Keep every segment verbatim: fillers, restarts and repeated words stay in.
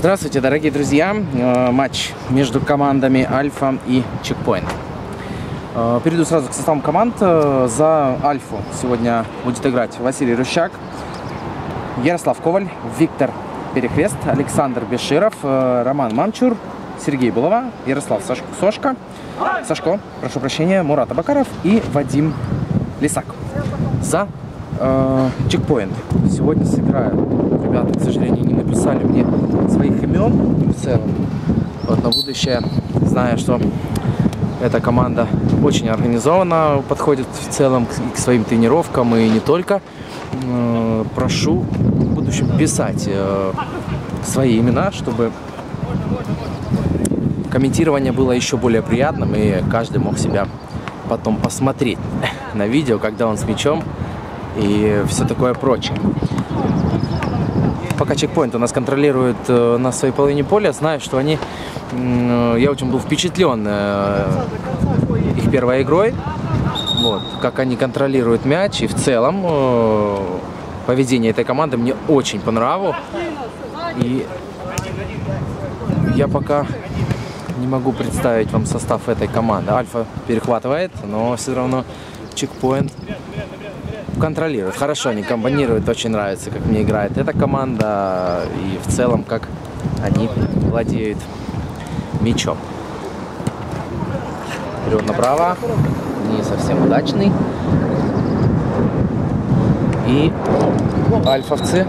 Здравствуйте, дорогие друзья! Матч между командами Альфа и Чекпоинт. Перейду сразу к составам команд. За Альфу сегодня будет играть Василий Рущак, Ярослав Коваль, Виктор Перекрест, Александр Беширов, Роман Мамчур, Сергей Булава, Ярослав Сашко, Сошко, Сашко, прошу прощения, Мурат Абакаров и Вадим Лисак. За э, Чекпоинт сегодня сыграют. Ребята, к сожалению, не написали мне своих имен в целом. Вот на будущее, зная, что эта команда очень организованно подходит в целом к, к своим тренировкам и не только, э, прошу в будущем писать э, свои имена, чтобы комментирование было еще более приятным и каждый мог себя потом посмотреть на видео, когда он с мячом и все такое прочее. Пока Чекпоинт у нас контролирует э, на своей половине поля, знаю, что они, э, я очень был впечатлен э, их первой игрой, вот, как они контролируют мяч, и в целом э, поведение этой команды мне очень понравилось, и я пока не могу представить вам состав этой команды. Альфа перехватывает, но все равно Чекпоинт контролирует. Хорошо, они комбинируют, очень нравится, как мне играет эта команда и в целом, как они владеют мячом. Вперед направо, не совсем удачный. И альфовцы.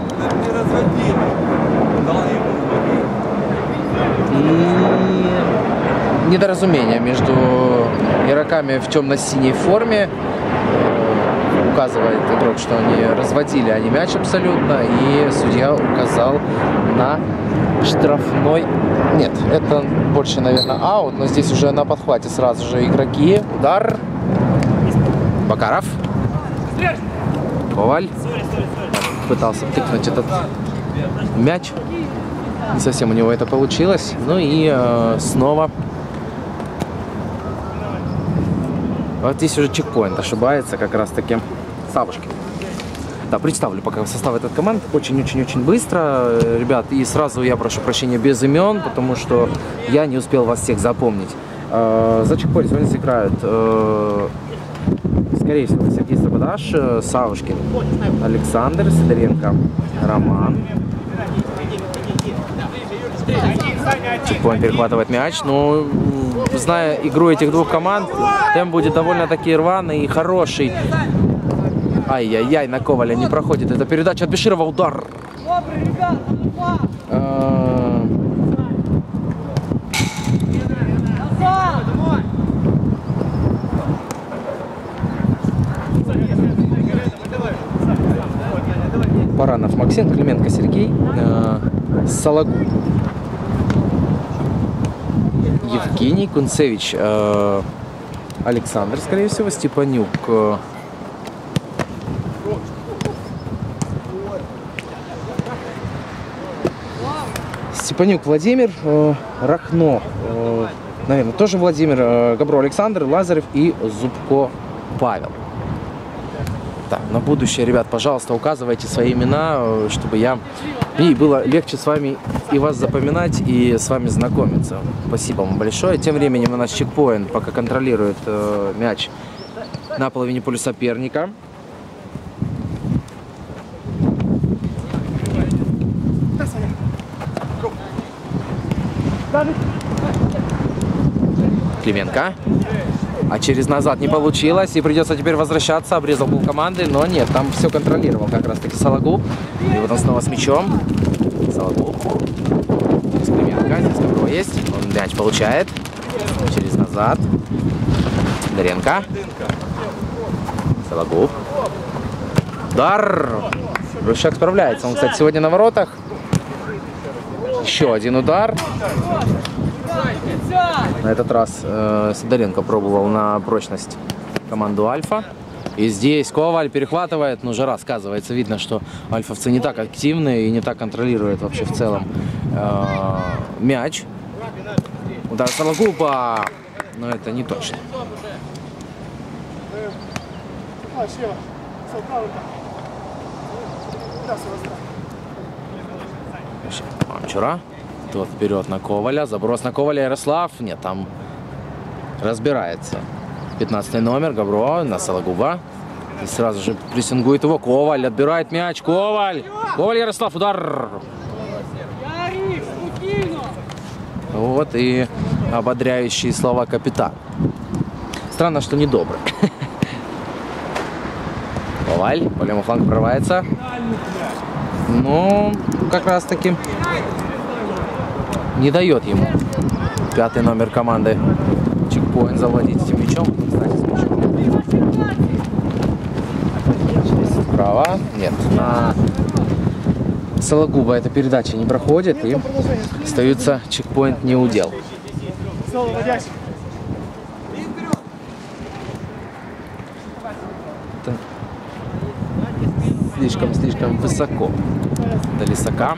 И недоразумение между игроками в темно-синей форме. Указывает игрок, что они разводили они мяч абсолютно, и судья указал на штрафной. Нет, это больше, наверное, аут, но здесь уже на подхвате сразу же игроки. Удар. Бакаров. Коваль. Пытался тыкнуть этот мяч. Не совсем у него это получилось. Ну и э, снова. Вот здесь уже Чекпоинт ошибается как раз таки Савушкин. Да, представлю пока состав этой команды очень-очень-очень быстро, ребят, и сразу я прошу прощения без имен, потому что я не успел вас всех запомнить. За Чекпоинт сегодня сыграют, скорее всего, Сергей Сабадаш, Савушкин, Александр, Сидоренко, Роман. Чекпоинт перехватывает мяч, но зная игру этих двух команд, темп будет довольно-таки рваный и хороший. Ай-яй-яй, на Коваля не проходит. Это передача от Беширова, удар. Баранов Максим, Клименко Сергей, Салагу Евгений, Кунцевич Александр, скорее всего, Степанюк Степанюк Владимир, Рахно, наверное, тоже Владимир, Габро Александр, Лазарев и Зубко Павел. Так, на будущее, ребят, пожалуйста, указывайте свои имена, чтобы я и было легче с вами и вас запоминать, и с вами знакомиться. Спасибо вам большое. Тем временем у нас Чекпоинт пока контролирует э, мяч на половине поля соперника. Клименко. А через назад не получилось, и придется теперь возвращаться. Обрезал пол команды, но нет, там все контролировал как раз таки Салагу. И вот он снова с мячом. Салагу. Здесь Клименко, здесь Габро есть. Он мяч получает. Через назад. Сидоренко. Салагу. Удар. Рущак справляется. Он, кстати, сегодня на воротах. Еще один удар. На этот раз э, Сидоренко пробовал на прочность команду Альфа. И здесь Коваль перехватывает, но жара сказывается. Видно, что альфовцы не так активны и не так контролируют вообще в целом э, мяч. Удар Сологуба, но это не точно. Мамчура. Тот вперед на Коваля. Заброс на Коваля. Ярослав. Нет, там разбирается. пятнадцатый номер. Габро на Сологуба. И сразу же прессингует его. Коваль отбирает мяч. Коваль. Коваль, Ярослав. Удар. Вот и ободряющие слова капитана. Странно, что недобрый. Коваль. По левому флангу прорывается. Но как раз таки не дает ему пятый номер команды Чекпоинт завладеть этим мячом. Кстати, с мячом. Справа. Нет, на Сологуба эта передача не проходит. И остается Чекпоинт не удел. Слишком-слишком высоко до Лисака.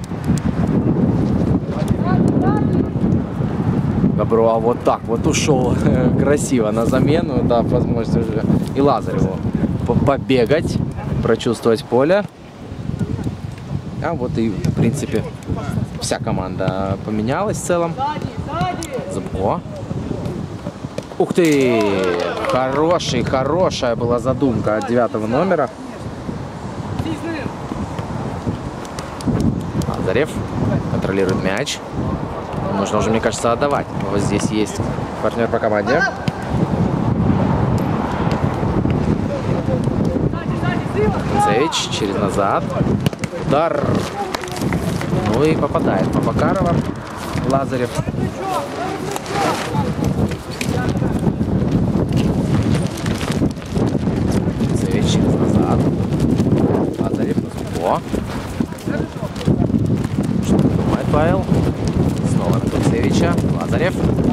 Габро, а вот так вот ушел красиво на замену, дав возможность уже и Лазареву побегать, прочувствовать поле. А вот и, в принципе, вся команда поменялась в целом. Зубко. Ух ты! Хороший, хорошая была задумка от девятого номера. Лазарев контролирует мяч. Нужно уже, мне кажется, отдавать. Вот здесь есть партнер по команде. Концевич через назад. Удар. Ну и попадает по Бакарова. Лазарев. Концевич через назад. Лазарев. О. Что думает Павел? Снова на Концевича. Лазарев.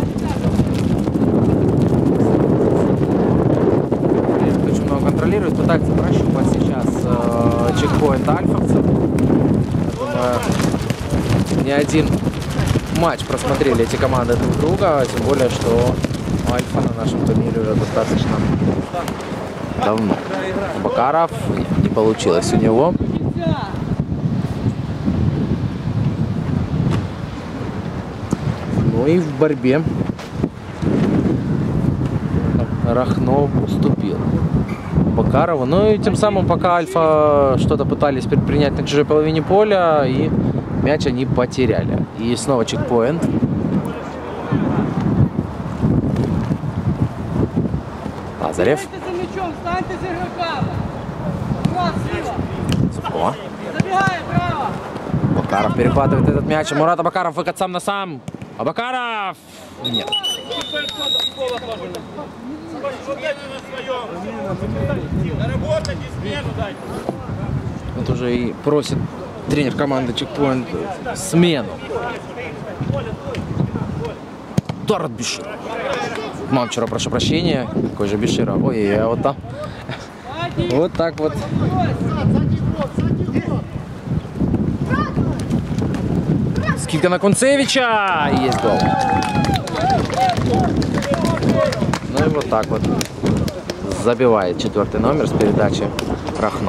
Очень много контролирует. Пытается прощупать сейчас э, чекпоинт альфовцев. Думаю, не один матч просмотрели эти команды друг друга. Тем более, что Альфа на нашем турнире уже достаточно давно. Бакаров. Не получилось у него. Ну и в борьбе Рахно уступил Бакарову. Ну и тем самым, пока Альфа что-то пытались предпринять на чужой половине поля, и мяч они потеряли. И снова чекпоинт. Лазарев. О. Бакаров перехватывает этот мяч. Мурат Абакаров выход сам на сам. Абакаров! Нет. Вот уже и просит тренер команды Чекпоинт смену. Удар от Бешира. Мам, вчера прошу прощения. Какой же Бешира. Ой, я вот там. Вот так вот. Скидка на Концевича. Есть гол. Ну и вот так вот забивает четвертый номер с передачи Рахно.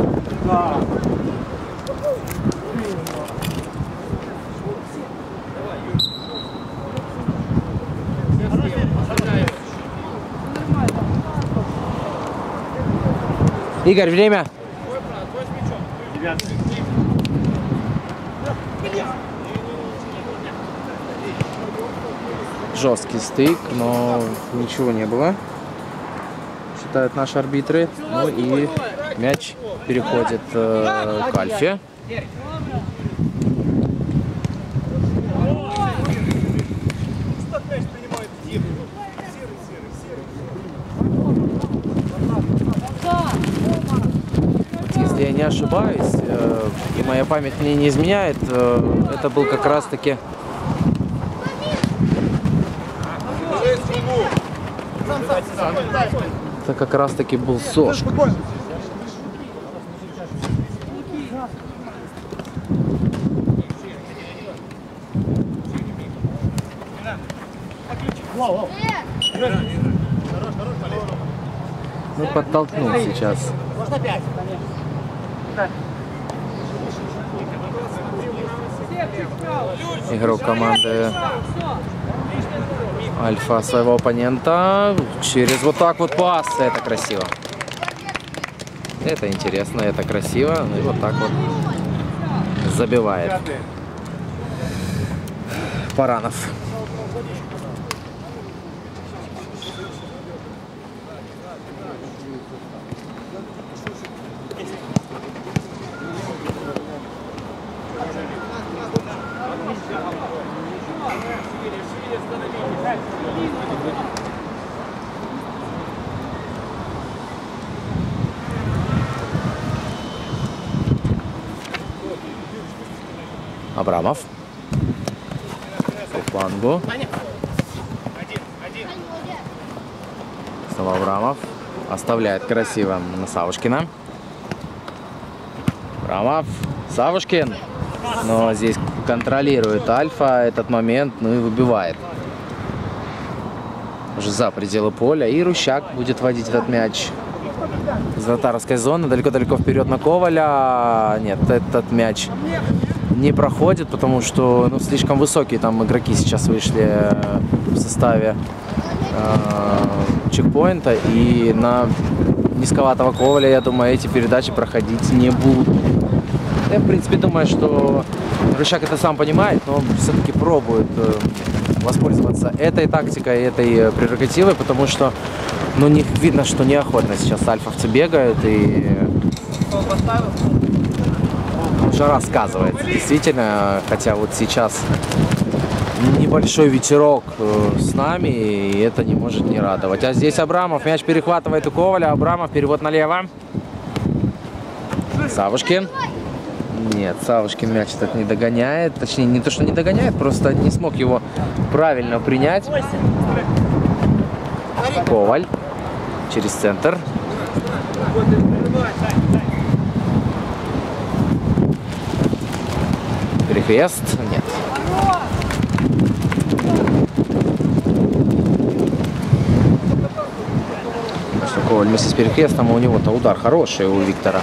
Игорь, время. Жесткий стык, но ничего не было, считают наши арбитры. Ну и мяч переходит э, к Альфе. Вот, если я не ошибаюсь, э, и моя память мне не изменяет, э, это был как раз-таки Это как раз таки был Сошка. Ну, подтолкнул сейчас. игрок команды Альфа своего оппонента. Через вот так вот пас. Это красиво. Это интересно, это красиво. И вот так вот забивает Паранов. Абрамов. По флангу. Снова Абрамов. Оставляет красиво на Савушкина. Абрамов. Савушкин. Но здесь контролирует Альфа этот момент, ну и выбивает. Уже за пределы поля. И Рущак будет водить этот мяч из вратарской зоны. Далеко-далеко вперед на Коваля. Нет, этот мяч не проходит, потому что ну, слишком высокие там игроки сейчас вышли в составе э, чекпоинта. И на низковатого Коваля, я думаю, эти передачи проходить не будут. Я, в принципе, думаю, что Рущак это сам понимает, но все-таки пробует э, воспользоваться этой тактикой, этой прерогативой, потому что ну, не видно, что неохотно сейчас альфовцы бегают и уже рассказывается. Действительно, хотя вот сейчас небольшой ветерок с нами, и это не может не радовать. А здесь Абрамов, мяч перехватывает у Коваля, Абрамов, перевод налево. Савушкин. Нет, Савушкин мяч этот не догоняет. Точнее, не то, что не догоняет, просто не смог его правильно принять. Коваль через центр. Перехрест? Нет. Коваль вместе с перехрестом, у него-то удар хороший у Виктора.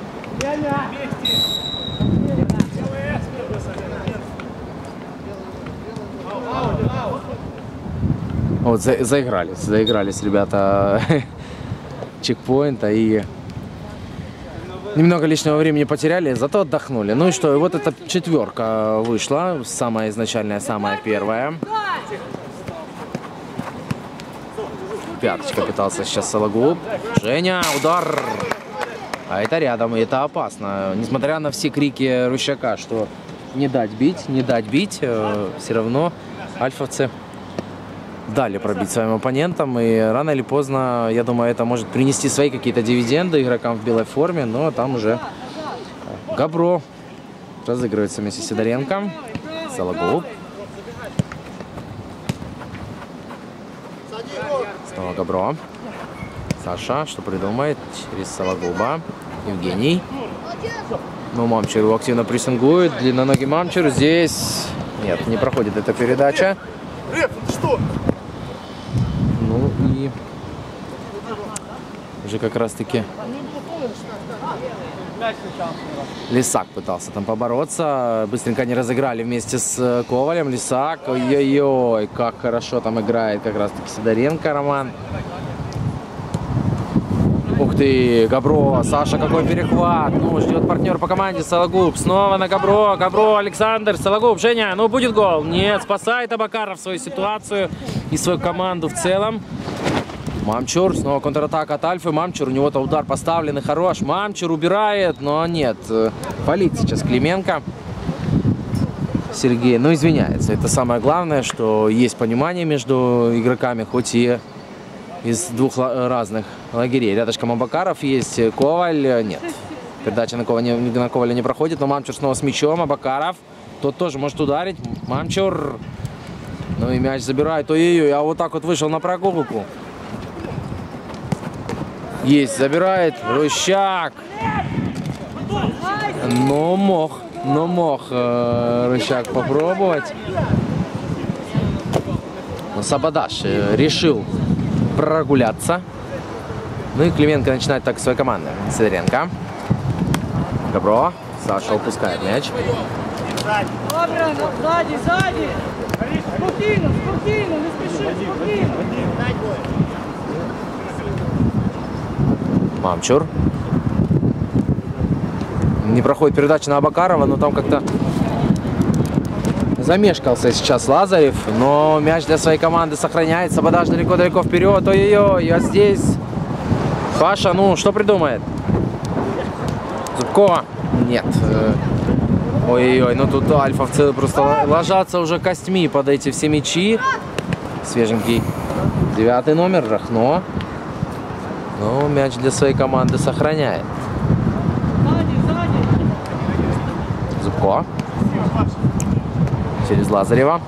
Вот за, заигрались, заигрались ребята чекпоинта и немного лишнего времени потеряли, зато отдохнули. Ну и что, и вот эта четверка вышла, самая изначальная, самая первая. Пяточка пытался сейчас Сологуб. Женя, удар! А это рядом, и это опасно. Несмотря на все крики Рущака, что не дать бить, не дать бить, все равно альфовцы дали пробить своим оппонентам, и рано или поздно, я думаю, это может принести свои какие-то дивиденды игрокам в белой форме, но там уже Габро разыгрывается вместе с Сидоренко. Сологуб. Снова Габро. Саша, что придумает? Через Сологуба. Евгений. Ну, Мамчер его активно прессингует. Длинноногий Мамчер здесь. Нет, не проходит эта передача. Что? Ну и уже как раз таки Лисак пытался там побороться. Быстренько они разыграли вместе с Ковалем. Лисак, ой-ой-ой, как хорошо там играет как раз таки Сидоренко Роман. Ух ты, Габро, Саша, какой перехват. Ну, ждет партнер по команде Сологуб. Снова на Габро, Габро, Александр, Сологуб. Женя, ну будет гол. Нет, спасает Абакаров свою ситуацию и свою команду в целом. Мамчур, снова контратака от Альфы. Мамчур, у него-то удар поставленный хорош. Мамчур убирает, но нет. Палит сейчас Клименко. Сергей, ну извиняется. Это самое главное, что есть понимание между игроками, хоть и из двух разных лагерей. Рядышком Абакаров есть, Коваль нет. Передача на Коваля, на Коваля не проходит, но Мамчур снова с мячом. Абакаров, тот тоже может ударить. Мамчур, ну и мяч забирает. Ой-ой-ой, а вот так вот вышел на прогулку. Есть, забирает Рущак. Но мог, но мог э, Рущак попробовать. Но Сабадаш решил прогуляться. Ну и Клименко начинает так своей команды. Сидоренко. Габро. Саша упускает мяч. Добре, сзади, сзади. Спокійно, спокійно, не спіши, спокійно. Мамчур. Не проходит передача на Абакарова, но там как-то замешкался сейчас Лазарев. Но мяч для своей команды сохраняется. Бодаж далеко-далеко вперед. Ой-ой-ой, а здесь Паша, ну что придумает? Зубко. Нет. Ой-ой-ой, ну тут альфовцы просто ложатся уже костьми под эти все мячи. Свеженький девятый номер, Рахно. Ну, мяч для своей команды сохраняет. Зубко. Через Лазарева.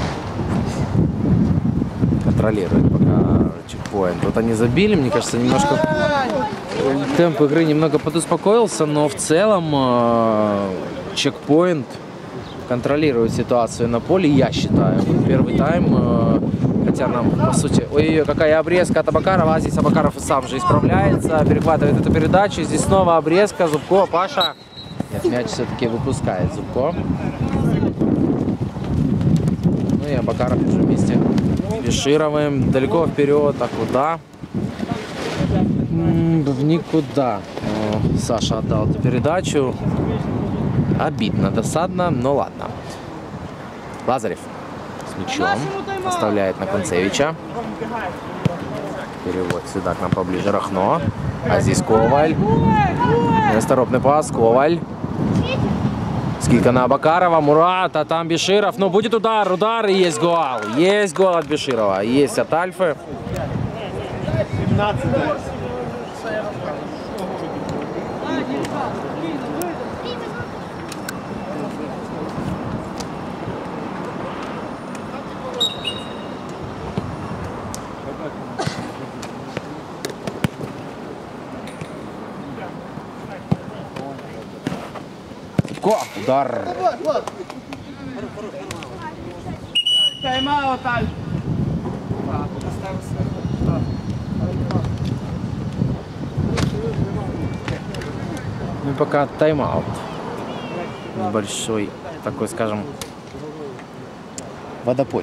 Контролирует пока чекпоинт. Вот они забили, мне кажется, немножко темп игры немного подуспокоился, но в целом э, чекпоинт контролирует ситуацию на поле, я считаю. Вот первый тайм, э, хотя нам, по сути, ой-ой-ой, какая обрезка от Абакарова, а здесь Абакаров и сам же исправляется, перехватывает эту передачу, здесь снова обрезка, Зубко, Паша. Нет, мяч все-таки выпускает Зубко. Ну и Абакаров уже вместе с Бешировым. Далеко вперед, а куда? В никуда. О, Саша отдал эту передачу. Обидно, досадно, но ладно. Лазарев с мячом. Оставляет на Концевича. Перевод сюда к нам поближе. Рахно. А здесь Коваль. Нерасторопный пас. Коваль. Скидка на Абакарова. Мурат. А там Беширов. Ну, будет удар. Удар. И есть гол. Есть гол от Беширова. Есть от Альфы. Удар. Тайм-аут, Аль. Ну, пока тайм-аут. Небольшой, такой, скажем, водопой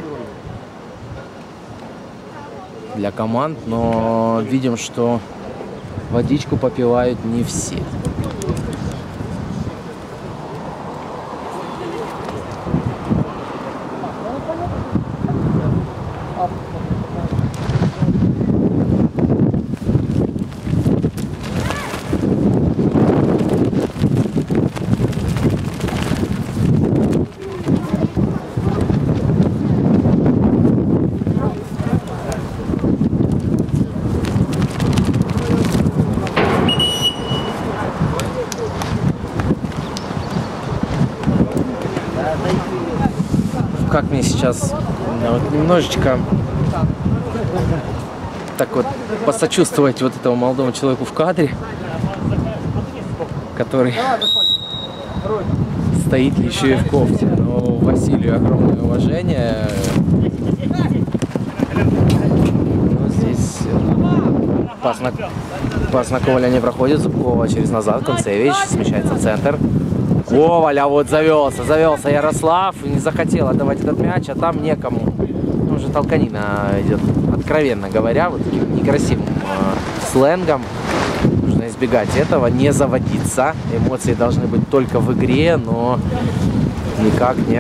для команд, но видим, что водичку попивают не все. Как мне сейчас вот, немножечко так вот посочувствовать вот этому молодому человеку в кадре, который стоит еще и в кофте. Но Василию огромное уважение. Ну, здесь пас на, пас на Коваля не проходит. Зубкова через назад. Концевич смещается в центр. Коваль, а вот завелся, завелся Ярослав, не захотел отдавать этот мяч, а там некому. Ну, уже толканина идет, откровенно говоря, вот таким некрасивым э, сленгом. Нужно избегать этого, не заводиться. Эмоции должны быть только в игре, но никак не...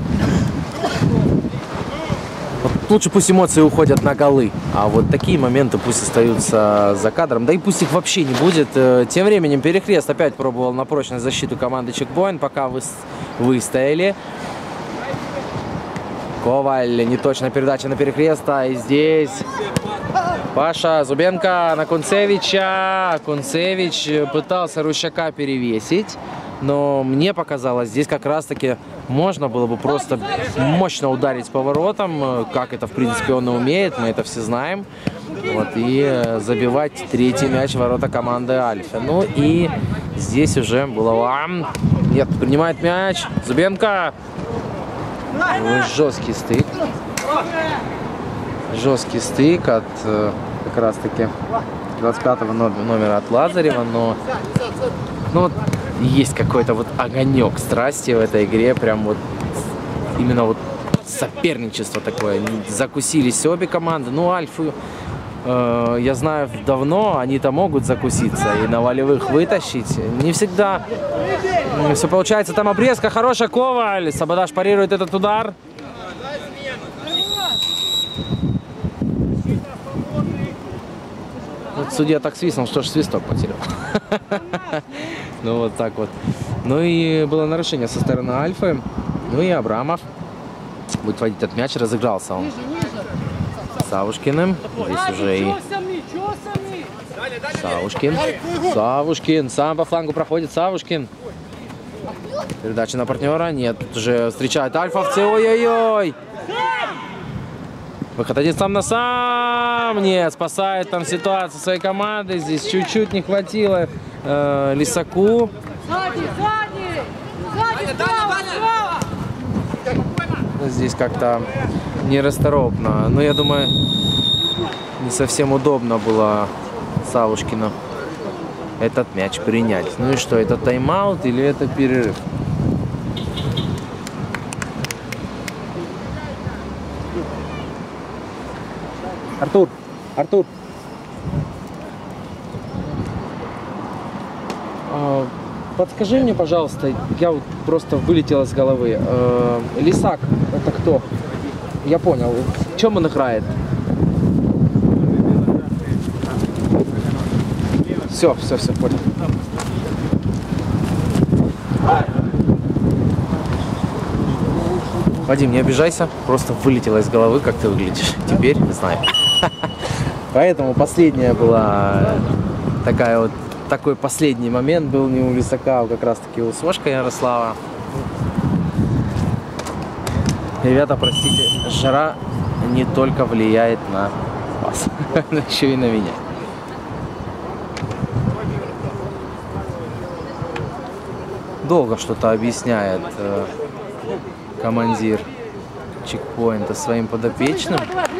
Вот лучше пусть эмоции уходят на голы, а вот такие моменты пусть остаются за кадром. Да и пусть их вообще не будет. Тем временем Перекрест опять пробовал на прочность защиту команды Чекпоинт, пока вы выстояли. Коваль, неточная передача на Перекреста. И здесь Паша Зубенко на Концевича. Концевич пытался Рущака перевесить, но мне показалось, здесь как раз-таки можно было бы просто мощно ударить поворотом, как это, в принципе, он и умеет, мы это все знаем. Вот, и забивать третий мяч в ворота команды Альфа. Ну и здесь уже было... Нет, принимает мяч. Зубенко. Жесткий стык. Жесткий стык от как раз-таки двадцать пятого номера от Лазарева. Но ну, есть какой-то вот огонек страсти в этой игре, прям вот именно вот соперничество такое. Закусились обе команды. Ну, Альфу, э, я знаю давно, они-то могут закуситься и на волевых вытащить. Не всегда все получается. Там обрезка хорошая, Коваль. Сабадаш парирует этот удар. Вот судья так свистнул, что ж свисток потерял. Ну вот так вот. Ну и было нарушение со стороны Альфы. Ну и Абрамов будет водить этот мяч. Разыгрался он Савушкиным. Здесь уже и Савушкин. Савушкин. Сам по флангу проходит Савушкин. Передача на партнера. Нет, тут уже встречают альфовцы. Ой-ой-ой. Выход один сам на сам. Нет, спасает там ситуацию своей команды. Здесь чуть-чуть не хватило э, Лисаку. Сзади, сзади! Сзади, справа, справа! Здесь как-то нерасторопно. Но я думаю, не совсем удобно было Савушкину этот мяч принять. Ну и что, это тайм-аут или это перерыв? Артур, Артур. А, подскажи мне, пожалуйста, я вот просто вылетел из головы. А, Лисак, это кто? Я понял. В чем он играет? Все, все, все, понял. Вадим, не обижайся, просто вылетело из головы, как ты выглядишь. Теперь знаю. Поэтому последняя была такая вот, такой последний момент был не у Лисака, а как раз таки у Сошка Ярослава. Ребята, простите, жара не только влияет на вас, но еще и на меня. Долго что-то объясняет э, командир чекпоинта своим подопечным.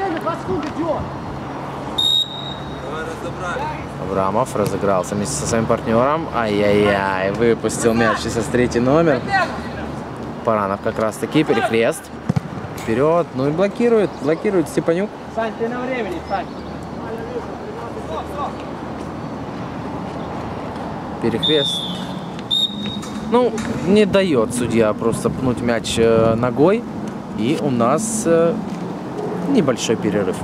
Абрамов разыгрался вместе со своим партнером. Ай-яй-яй, выпустил мяч сейчас третий номер. Паранов как раз таки, перекрест. Вперед, ну и блокирует, блокирует Степанюк. Сань, ты на времени, Сань. Перекрест. Ну, не дает судья просто пнуть мяч ногой. И у нас небольшой перерыв.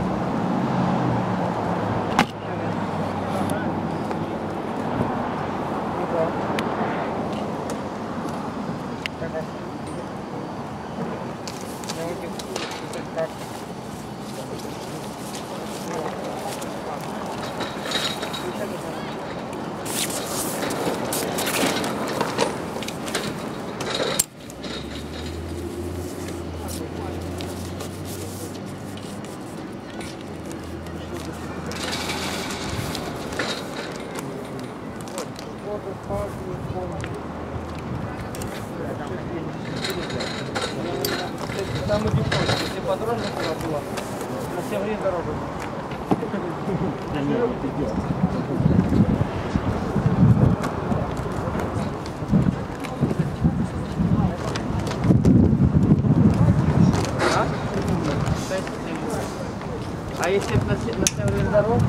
Там и если подорожник было, на всем время дорогу. А если на всем время дорогу?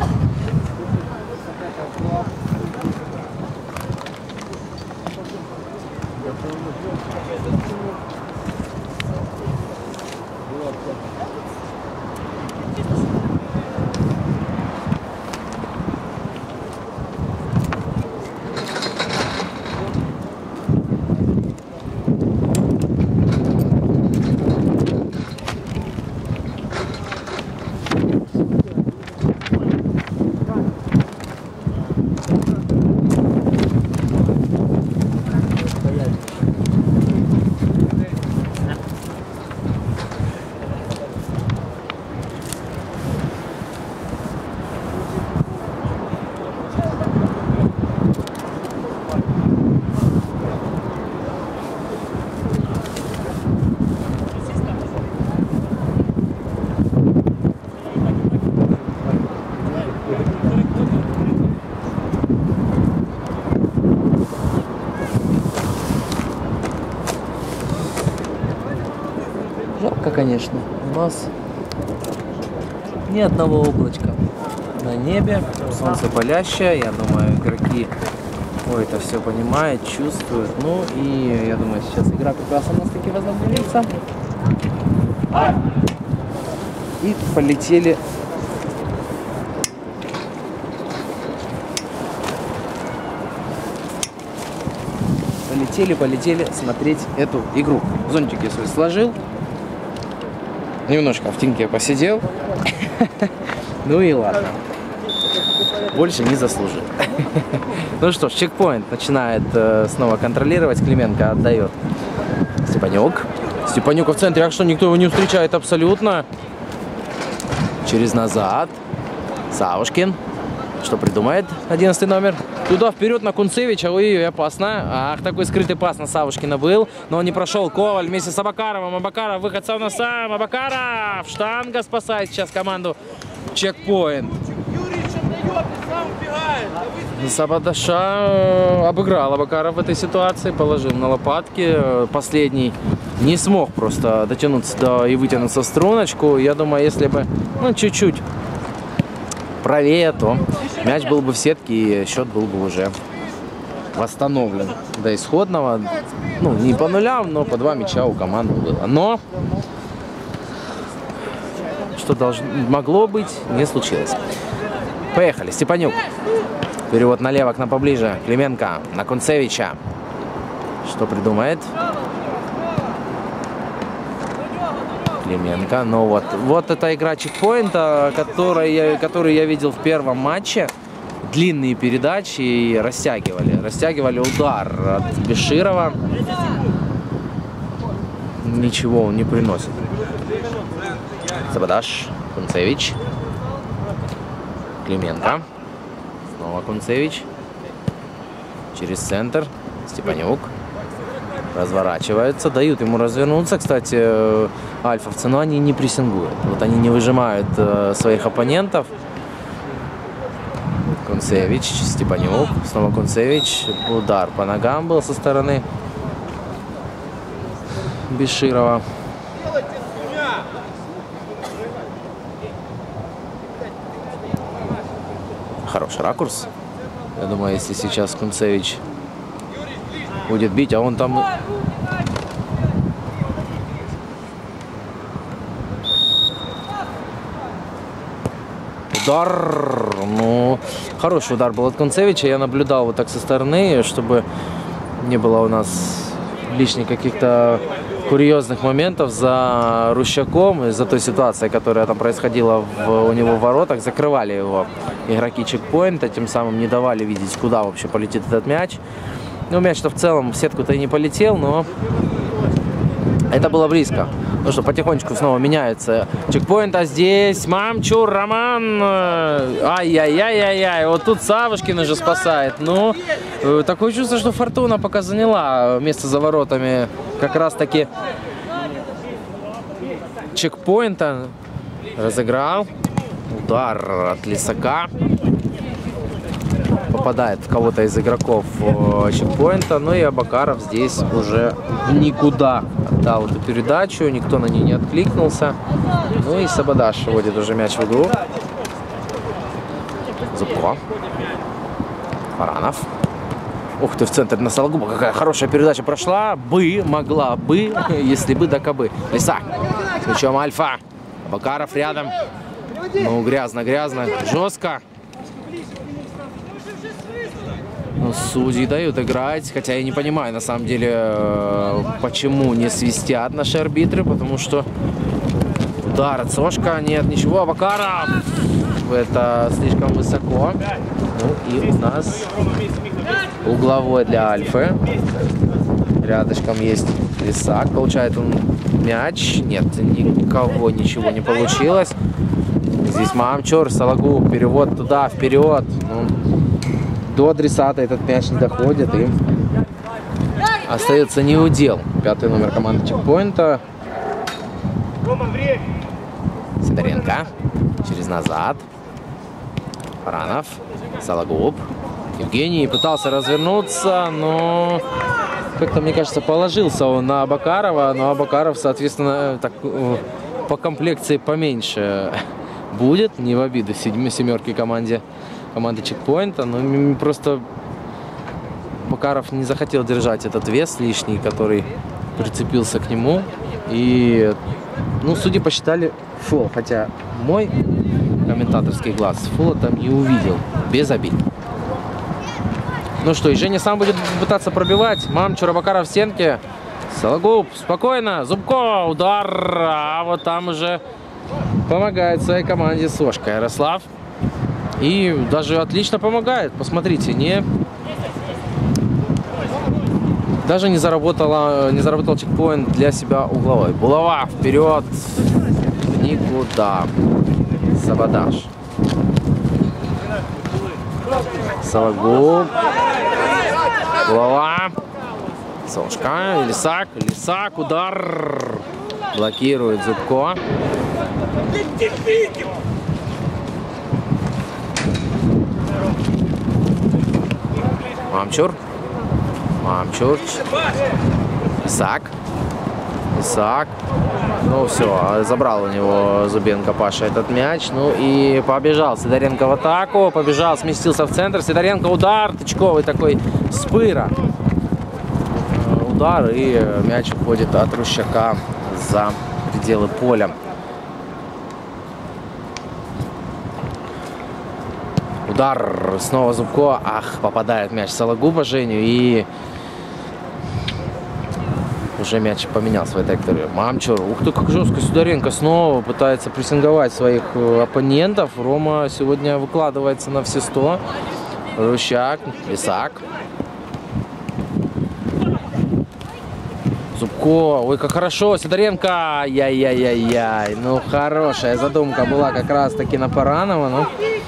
конечно, у нас ни одного облачка на небе, солнце палящее, я думаю, игроки ой, это все понимают, чувствуют. Ну и я думаю, сейчас игра как раз у нас таки возобновится. И полетели полетели, полетели смотреть эту игру. Зонтик я свой сложил, немножко в теньке посидел. Ну и ладно. Больше не заслужил. Ну что ж, чекпоинт начинает э, снова контролировать. Клименко отдает. Степанюк. Степанюка в центре. А что, никто его не встречает абсолютно. Через назад. Савушкин. Что придумает? одиннадцатый номер. Туда вперед на Кунцевича. Ой, опасно. Ах, такой скрытый пас на Савушкина был. Но он не прошел. Коваль вместе с Абакаровым. Абакаров выход сам на сам. Абакаров. Штанга спасает сейчас команду. Чекпоинт. Сабадаша обыграл Абакаров в этой ситуации, положил на лопатки. Последний не смог просто дотянуться до и вытянуться в струночку. Я думаю, если бы ну, чуть-чуть правее, то мяч был бы в сетке и счет был бы уже восстановлен до исходного. Ну, не по нулям, но по два мяча у команды было. Но что должно, могло быть, не случилось. Поехали. Степанюк. Перевод налево к нам поближе. Клименко на Кунцевича. Что придумает? Клименко. Ну вот. Вот эта игра чекпоинта, которую я, которую я видел в первом матче. Длинные передачи и растягивали. Растягивали удар от Беширова. Ничего он не приносит. Сабадаш. Кунцевич. Клименко. Снова Кунцевич. Через центр. Степанюк. Разворачивается. Дают ему развернуться. Кстати, альфовцы, но они не прессингуют. Вот они не выжимают э, своих оппонентов. Кунцевич. Степанюк. Снова Кунцевич. Удар по ногам был со стороны Беширова. Хороший ракурс. Я думаю, если сейчас Кунцевич будет бить, а он там... Удар! Ну, хороший удар был от Кунцевича. Я наблюдал вот так со стороны, чтобы не было у нас лишних каких-то курьезных моментов за Рущаком и за той ситуацией, которая там происходила в, у него в воротах. Закрывали его игроки чекпоинта, тем самым не давали видеть, куда вообще полетит этот мяч. Ну, мяч-то в целом в сетку-то и не полетел, но это было близко. Ну что, потихонечку снова меняется чекпоинт, а здесь Мамчур, Роман. Ай-яй-яй-яй-яй. Вот тут Савушкин уже спасает. Ну, такое чувство, что Фортуна пока заняла место за воротами как раз-таки чекпоинта. Разыграл. Удар от Лисака. Попадает в кого-то из игроков чекпоинта. Ну и Абакаров здесь уже никуда отдал эту передачу. Никто на ней не откликнулся. Ну и Сабадаш вводит уже мяч в игру. Зубко. Баранов. Ух ты, в центр на Сологуба. Какая хорошая передача прошла. Бы, могла бы, если бы да кабы. Лисак. С мячом Альфа. Абакаров рядом. Ну, грязно-грязно. Жестко. Ну, судьи дают играть. Хотя я не понимаю, на самом деле, почему не свистят наши арбитры. Потому что удар от Сошка. Нет, ничего. Абакаров. Это слишком высоко. Ну, и у нас угловой для Альфы. Рядышком есть Лисак. Получает он мяч. Нет, никого ничего не получилось. Здесь Мамчур, Сологуб. Перевод туда, вперед. Ну, до адресата этот мяч не доходит. И остается неудел. Пятый номер команды чекпоинта. Сидоренко. Через назад. Баранов. Сологуб. Евгений пытался развернуться, но как-то, мне кажется, положился он на Абакарова, но Абакаров, соответственно, так, по комплекции поменьше будет, не в обиду семерки команде, команды Чекпоинта, но просто Абакаров не захотел держать этот вес лишний, который прицепился к нему, и, ну, судьи посчитали фол, хотя мой комментаторский глаз фола там не увидел, без обид. Ну что, и Женя сам будет пытаться пробивать. Мамчур, Абакаров в стенке. Сологуб, спокойно. Зубко, удар. А вот там уже помогает своей команде Сошка Ярослав. И даже отлично помогает. Посмотрите, не... Даже не заработала, не заработал чекпоинт для себя угловой. Булава вперед. Никуда. Сабадаш. Сологуб. Голова. Сошка. Лисак. Лисак. Удар. Блокирует Зубко. Мамчур. Мамчур. Лисак. Лисак. Ну все, забрал у него Зубенко Паша этот мяч. Ну и побежал Сидоренко в атаку. Побежал, сместился в центр. Сидоренко удар, тычковый такой с пыра. Удар, и мяч уходит от Рущака за пределы поля. Удар, снова Зубко. Ах, попадает мяч Сологуба Женю, и уже мяч поменял свою траекторию. Мамчур. Ух ты, как жестко Сидоренко снова пытается прессинговать своих оппонентов. Рома сегодня выкладывается на все сто. Рущак. Лисак. Зубко. Ой, как хорошо. Сидоренко. Яй-яй-яй-яй. Ну, хорошая задумка была как раз-таки на Паранова. Ну.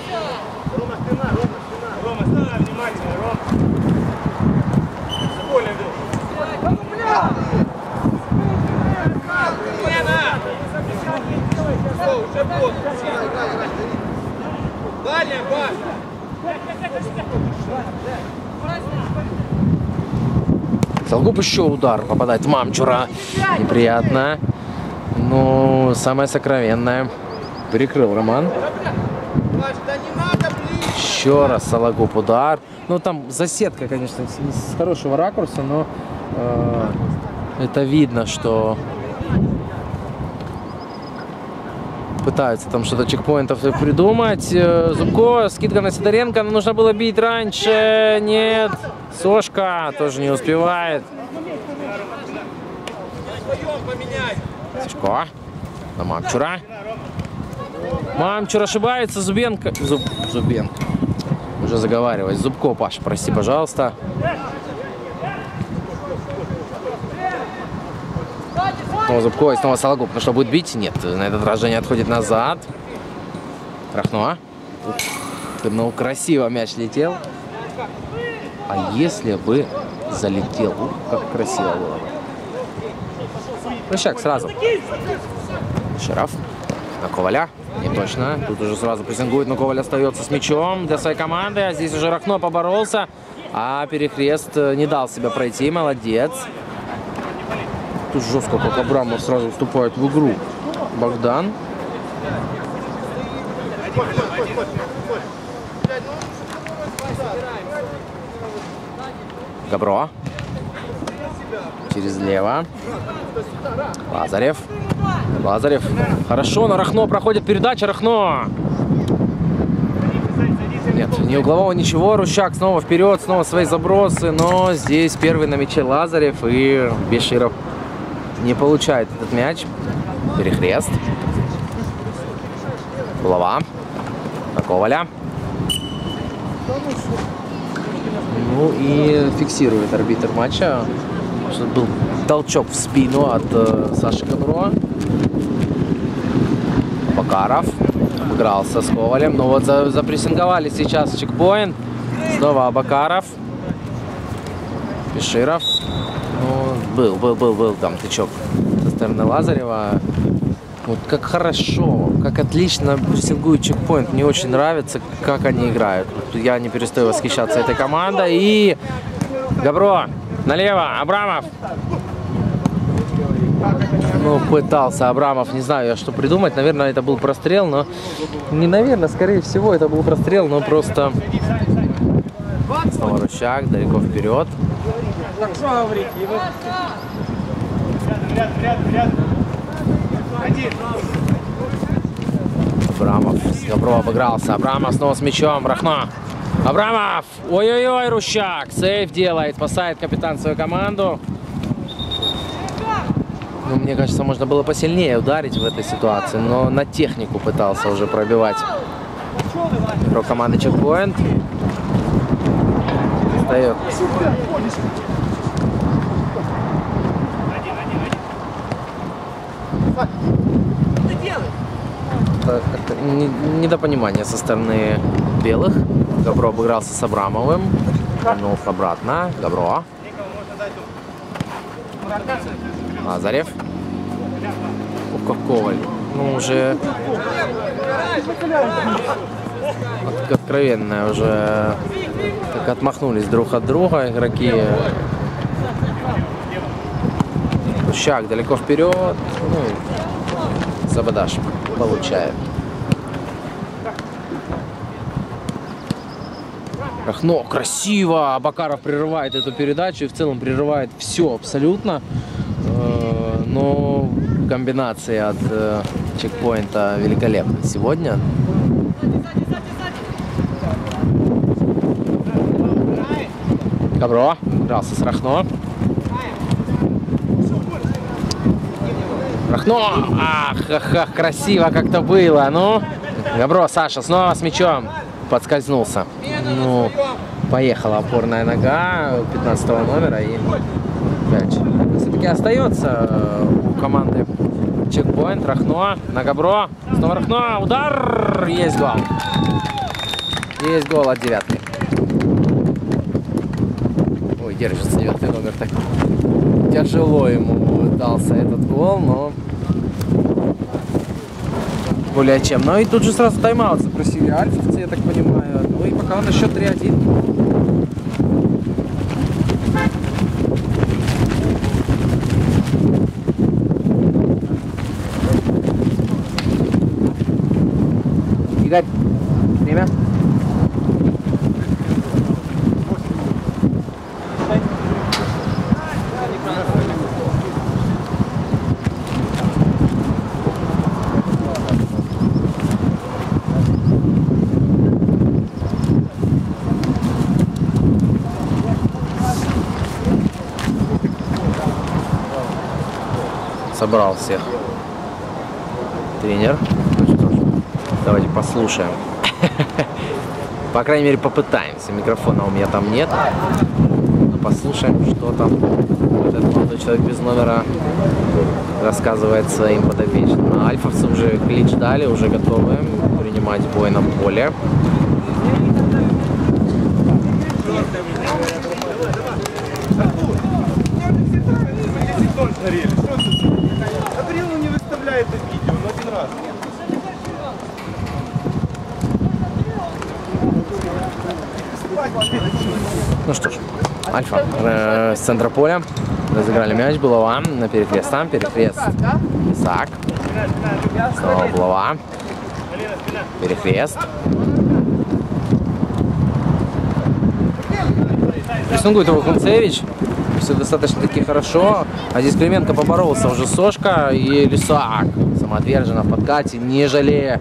Сологуб еще удар попадает в Мамчура. Неприятно. Но самое сокровенное. Перекрыл Роман. Еще раз Сологуб удар. Ну там засетка, конечно, с хорошего ракурса, но э, это видно, что пытаются там что-то чекпоинтов придумать. Зубко, скидка на Сидоренко, но нужно было бить раньше. Нет. Сошка тоже не успевает. Сошко. На Мамчура. Мамчур ошибается. Зубенко. Зуб... Зубенко. Уже заговаривать. Зубко, Паша, прости, пожалуйста. Снова Зубко и снова Сологуб. Ну что, будет бить? Нет. На этот раз Женя отходит назад. Рахно. Ух, ну, красиво мяч летел. А если бы залетел? Ух, как красиво было бы. Рущак сразу. Шараф. На Коваля. Не точно. Тут уже сразу прессингует, но Коваль остается с мячом для своей команды. А здесь уже Рахно поборолся. А Перекрест не дал себя пройти. Молодец. Тут жестко, как Абрамов сразу вступает в игру. Богдан. Габро. Через лево. Лазарев. Лазарев. Хорошо, на Рахно проходит передача. Рахно. Нет, ни углового, ничего. Рущак снова вперед, снова свои забросы. Но здесь первый на мяче Лазарев. И Беширов не получает этот мяч. Перехрест. Булава. На Коваля. Ну и фиксирует арбитр матча. Что был толчок в спину от э, Саши Габро. Абакаров обыгрался с Ковалем. Ну вот за, запрессинговали сейчас чекпоинт. Снова Абакаров. Беширов. Ну, был, был, был, был там тычок со стороны Лазарева. Вот как хорошо, как отлично прессингует чекпоинт. Мне очень нравится, как они играют. Я не перестаю восхищаться этой командой. И Габро, налево, Абрамов. Ну, пытался Абрамов, не знаю я, что придумать. Наверное, это был прострел, но... Не наверное, скорее всего, это был прострел, но просто... Снова Рущак, далеко вперед. Абрамов с Габро обыгрался. Абрамов снова с мячом. Рахно. Абрамов! Ой-ой-ой, Рущак! Сейф делает, спасает капитан свою команду. Ну, мне кажется, можно было посильнее ударить в этой ситуации, но на технику пытался уже пробивать игрок команды Чекпоинт. Встает. Это, это недопонимание со стороны белых. Габро обыгрался с Абрамовым. Вернул обратно. Габро. Лазарев. Ух, как Коваль. Ну, уже от, откровенное уже так отмахнулись друг от друга игроки. Рущак далеко вперед. Ну, Забадаш получает. Рахно, красиво! Абакаров прерывает эту передачу и в целом прерывает все абсолютно. Но комбинации от Чекпоинта великолепны сегодня. Габро игрался с Рахно. Рахно! Ах, ах, ах, красиво как-то было. Ну, Габро, Саша снова с мячом. Подскользнулся. Ну, поехала опорная нога пятнадцатого номера и мяч все-таки остается у команды Чекпоинт. Рахно на Габро. Снова Рахно. Удар! Есть гол. Есть гол от девятки. Ой, держится девятый номер. Так тяжело ему дался этот гол, но более чем. Ну и тут же сразу тайм-аут запросили альфовцы, я так понимаю. Ну и пока на счет три один. Игорь, время. Собрал всех тренер. Ну что ж, давайте послушаем. По крайней мере, попытаемся. Микрофона у меня там нет. Но послушаем, что там этот молодой человек без номера рассказывает своим подопечным. Альфовцы уже клич дали, уже готовы принимать бой на поле. Не выставляет это видео, но один раз. Ну что ж, Альфа э, с центра поля разыграли мяч, Булава на перекрест, там перекрест Исаак, снова Булава, перекрест. Прессингует его Кунцевич, все достаточно-таки хорошо, а здесь Клименко поборолся уже Сошка и Лисак самоотверженно в подкате, не жалея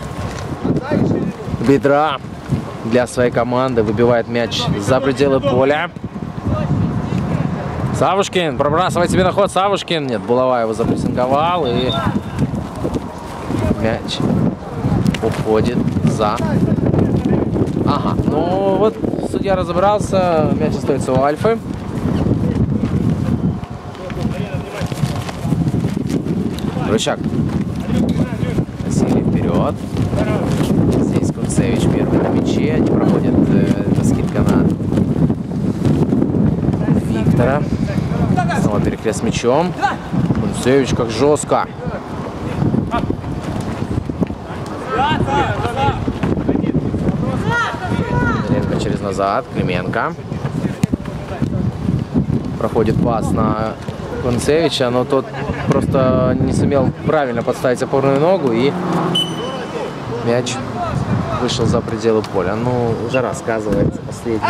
бедра для своей команды, выбивает мяч за пределы поля. Савушкин пробрасывает себе на ход. Савушкин, нет, Булава его запрессинговал и мяч уходит за. Ага, ну вот судья разобрался, мяч остается у Альфы. Рычаг. Василий вперед. Здесь Кунцевич первый на мяче. Не проходит э, скидка на Виктора. Снова перекрест с мячом. Кунцевич как жестко. Клименко через назад. Клименко. Проходит пас на Концевича, но тот просто не сумел правильно подставить опорную ногу, и мяч вышел за пределы поля. Ну, уже рассказывается последние,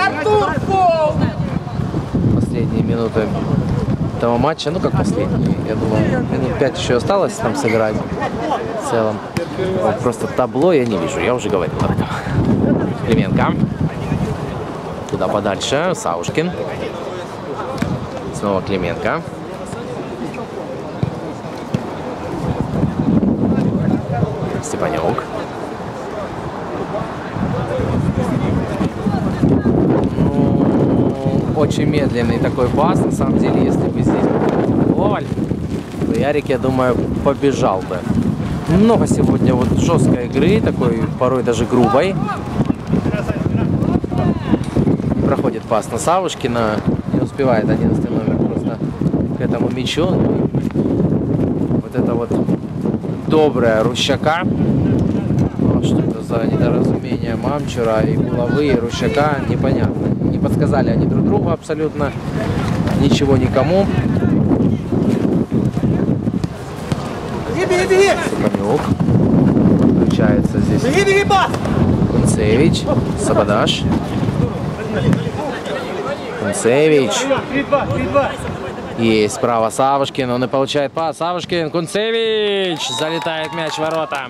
последние минуты этого матча. Ну, как последние. Я думаю, минут пять еще осталось там сыграть в целом. Вот просто табло я не вижу, я уже говорил об этом. Клименко. Туда подальше. Саушкин. Снова Клименко. Степанюк. Ну, очень медленный такой пас. На самом деле, если бы здесь был Коваль, то Ярик, я думаю, побежал бы. Много сегодня вот жесткой игры, такой порой даже грубой. Проходит пас на Савушкина. Не успевает одиннадцатый номер просто к этому мячу. Вот это вот добрая Рущака. Что это за недоразумение Мамчура и Булавы, и Рущака, непонятно. Не подсказали они друг другу абсолютно. Ничего никому. Степанюк. Включается здесь Концевич. Сабадаш. Концевич. Есть справа Савушкин. Он и получает пас. Савушкин. Концевич. Залетает мяч в ворота.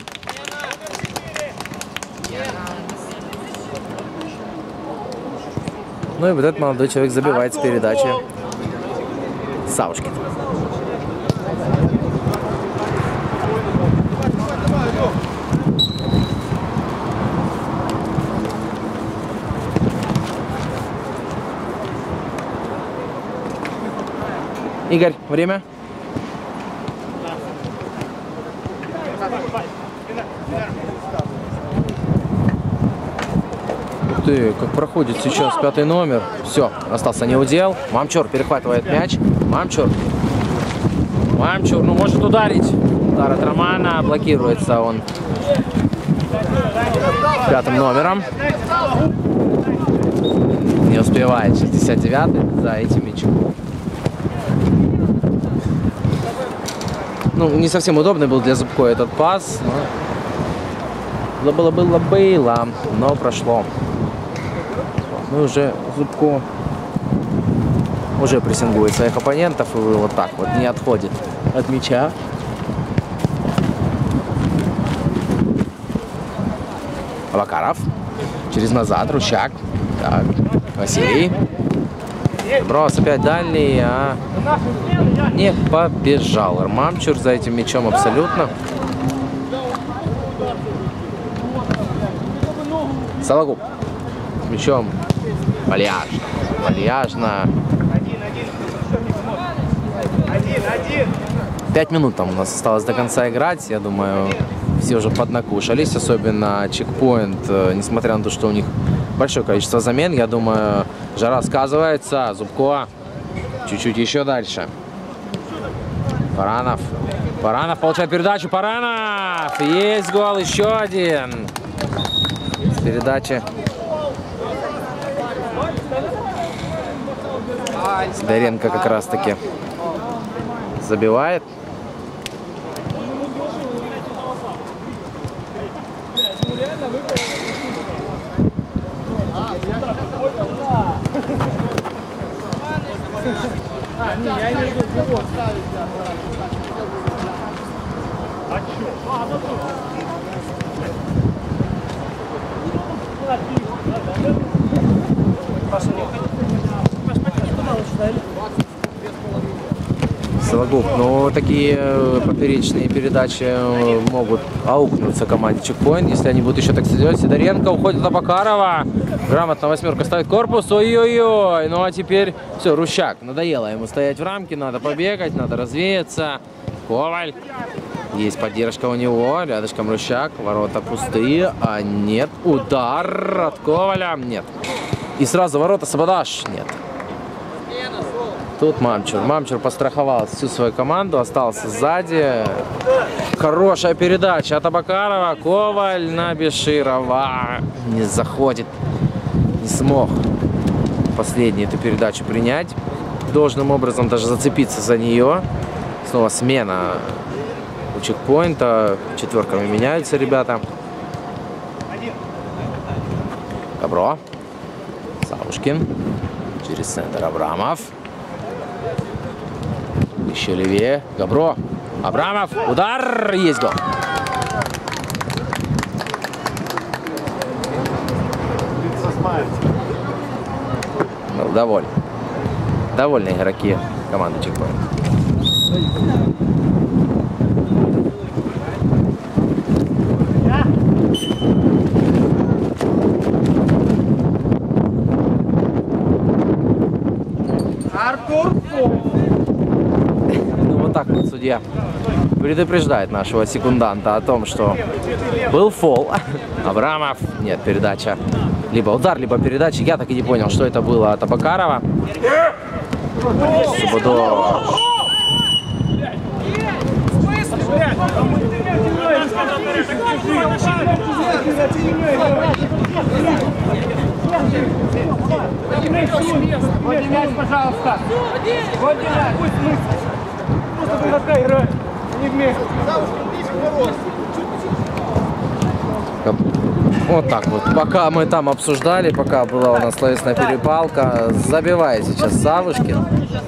Ну и вот этот молодой человек забивает с передачи. Савушкин. Игорь, время? Ух ты, как проходит сейчас пятый номер. Все, остался неудел. Мамчур перехватывает мяч. Мамчур. Мамчур, ну может ударить. Удар от Романа. Блокируется он пятым номером. Не успевает шестьдесят девятый за этим мячом. Ну, не совсем удобный был для Зубко этот пас. Но... Было, было, было, но прошло. Ну, уже Зубко уже прессингует своих оппонентов и вот так вот не отходит от мяча. Абакаров. Через назад. Рущак. Так. Василий. Брос опять дальний, а не побежал. Мамчур за этим мячом абсолютно. Сологуб. С мячом. Вальяжно. Вальяжно. Пять минут там у нас осталось до конца играть. Я думаю, все уже поднакушались. Особенно чекпоинт, несмотря на то, что у них большое количество замен. Я думаю, жара сказывается. Зубко чуть-чуть еще дальше. Паранов. Паранов получает передачу. Паранов! Есть гол, еще один. С передачи. Сидоренко как раз-таки забивает. Я имею в виду, Сологуб, ну такие поперечные передачи могут аукнуться команде Чекпоинт, если они будут еще так делать. Сидоренко уходит от Абакарова. Грамотно восьмерка ставит корпус. Ой-ой-ой. Ну а теперь все, Рущак. Надоело ему стоять в рамке. Надо побегать, надо развеяться. Коваль. Есть поддержка у него. Рядышком Рущак. Ворота пустые. А нет. Удар от Коваля. Нет. И сразу ворота Сабадаш. Нет. Тут Мамчур. Мамчур постраховал всю свою команду. Остался сзади. Хорошая передача от Абакарова. Коваль на Беширова. Не заходит. Не смог последнюю эту передачу принять. должным образом даже зацепиться за нее. Снова смена у чекпоинта. Четверками меняются ребята. Добро. Савушкин. Через центр Абрамов. Еще левее. Габро. Абрамов. Удар. Есть гол. Был доволен. Довольны игроки команды Чекпоинт. Артур! Ну вот так вот судья предупреждает нашего секунданта о том, что был фол. Абрамов. Нет, передача. Либо удар, либо передача. Я так и не понял, что это было от Абакарова. Субудо. Вот мяч, пожалуйста. Вот мяч. Пусть мы. Просто игрока играют. Не вместе. Вот так вот. Пока мы там обсуждали, пока была у нас словесная перепалка, забивает сейчас Савушкин.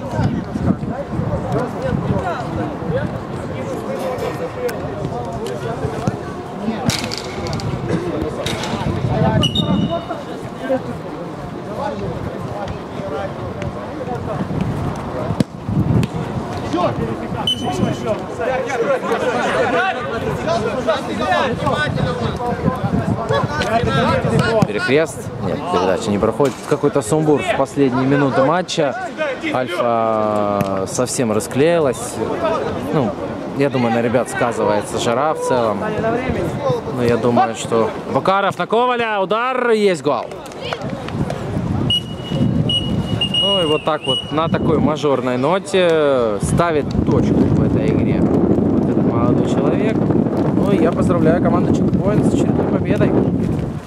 Перекрест. Нет, передача не проходит. Какой-то сумбур в последние минуты матча. Альфа совсем расклеилась. Ну, я думаю, на ребят сказывается жара в целом. Но я думаю, что... Бакаров на Коваля. Удар. Есть гол. Ну и вот так вот на такой мажорной ноте ставит точку в этой игре вот этот молодой человек. Ну и я поздравляю команду Чекпоинт с очередной победой.